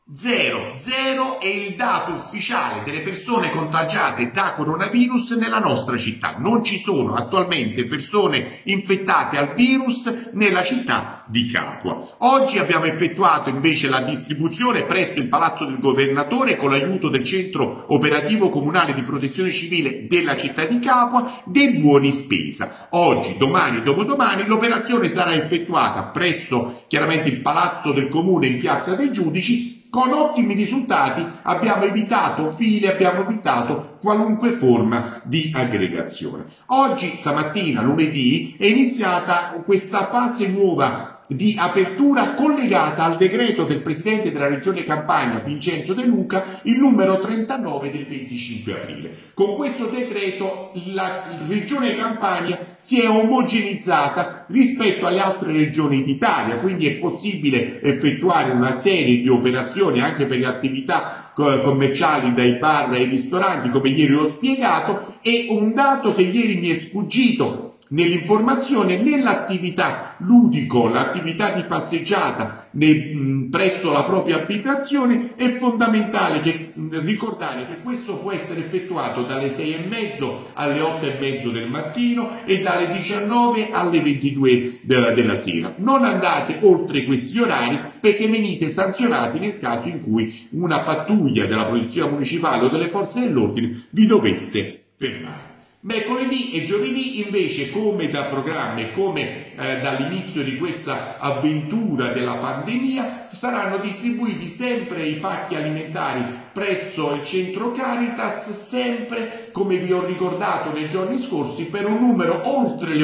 0 è il dato ufficiale delle persone contagiate da coronavirus nella nostra città. Non ci sono attualmente persone infettate al virus nella città di Capua. Oggi abbiamo effettuato invece la distribuzione presso il Palazzo del Governatore, con l'aiuto del Centro Operativo Comunale di Protezione Civile della città di Capua, dei buoni spesa. Oggi, domani e dopodomani l'operazione sarà effettuata presso chiaramente il Palazzo del Comune in Piazza dei Giudici. Con ottimi risultati abbiamo evitato file, abbiamo evitato qualunque forma di aggregazione. Oggi, stamattina, lunedì, è iniziata questa fase nuova di apertura collegata al decreto del Presidente della Regione Campania, Vincenzo De Luca, il numero 39 del 25 aprile. Con questo decreto la Regione Campania si è omogenizzata rispetto alle altre regioni d'Italia, quindi è possibile effettuare una serie di operazioni anche per le attività commerciali, dai bar ai ristoranti, come ieri ho spiegato. E un dato che ieri mi è sfuggito nell'informazione: nell'attività ludico, l'attività di passeggiata presso la propria abitazione, è fondamentale ricordare che questo può essere effettuato dalle 6:30 alle 8:30 del mattino e dalle 19 alle 22 della sera. Non andate oltre questi orari, perché venite sanzionati nel caso in cui una pattuglia della polizia municipale o delle forze dell'ordine vi dovesse fermare. Mercoledì e giovedì invece, come da programma e come dall'inizio di questa avventura della pandemia, saranno distribuiti sempre i pacchi alimentari presso il centro Caritas, sempre come vi ho ricordato nei giorni scorsi, per un numero oltre le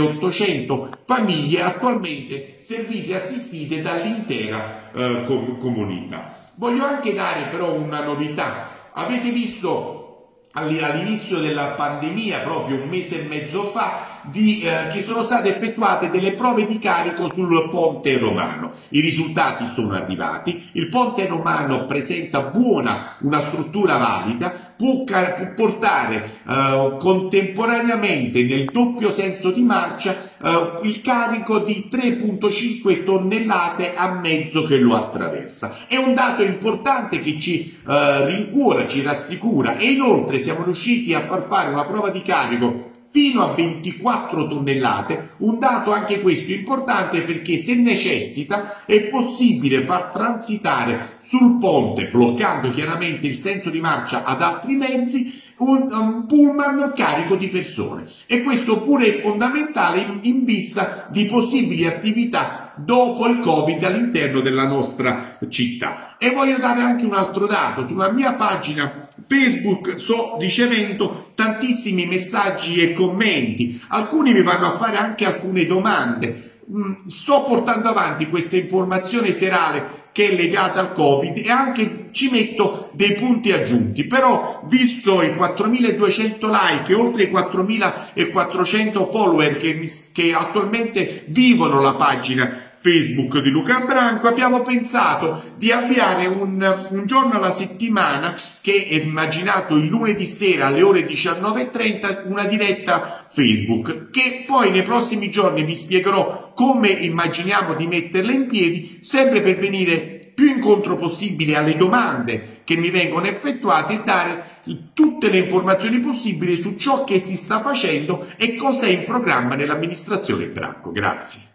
800 famiglie attualmente servite e assistite dall'intera comunità. Voglio anche dare però una novità. Avete visto all'inizio della pandemia, proprio un mese e mezzo fa, che sono state effettuate delle prove di carico sul ponte romano. I risultati sono arrivati. Il ponte romano presenta una struttura valida, può portare contemporaneamente nel doppio senso di marcia il carico di 3,5 tonnellate a mezzo che lo attraversa. È un dato importante che ci rincuora, ci rassicura, e inoltre siamo riusciti a far fare una prova di carico fino a 24 tonnellate, un dato anche questo importante, perché se necessita è possibile far transitare sul ponte, bloccando chiaramente il senso di marcia ad altri mezzi, un pullman carico di persone. E questo pure è fondamentale in vista di possibili attività dopo il Covid all'interno della nostra città. E voglio dare anche un altro dato. Sulla mia pagina Facebook sto ricevendo tantissimi messaggi e commenti, alcuni mi vanno a fare anche alcune domande. Sto portando avanti questa informazione serale che è legata al Covid e anche ci metto dei punti aggiunti, però visto i 4.200 like e oltre i 4.400 follower che attualmente vivono la pagina Facebook di Luca Branco, abbiamo pensato di avviare un giorno alla settimana, che è immaginato il lunedì sera alle ore 19:30, una diretta Facebook, che poi nei prossimi giorni vi spiegherò come immaginiamo di metterla in piedi, sempre per venire più incontro possibile alle domande che mi vengono effettuate e dare tutte le informazioni possibili su ciò che si sta facendo e cosa è in programma nell'amministrazione Branco. Grazie.